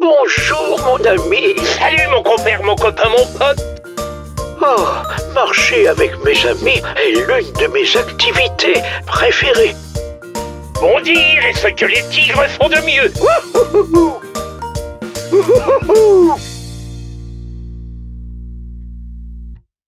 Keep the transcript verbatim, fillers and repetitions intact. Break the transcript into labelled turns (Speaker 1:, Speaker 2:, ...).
Speaker 1: Bonjour mon ami.
Speaker 2: Salut mon compère, mon copain, mon pote.
Speaker 1: Oh, marcher avec mes amis est l'une de mes activités préférées.
Speaker 2: Bondir est ce que les tigres font de mieux.
Speaker 1: Ouhouhou. Ouhouhou.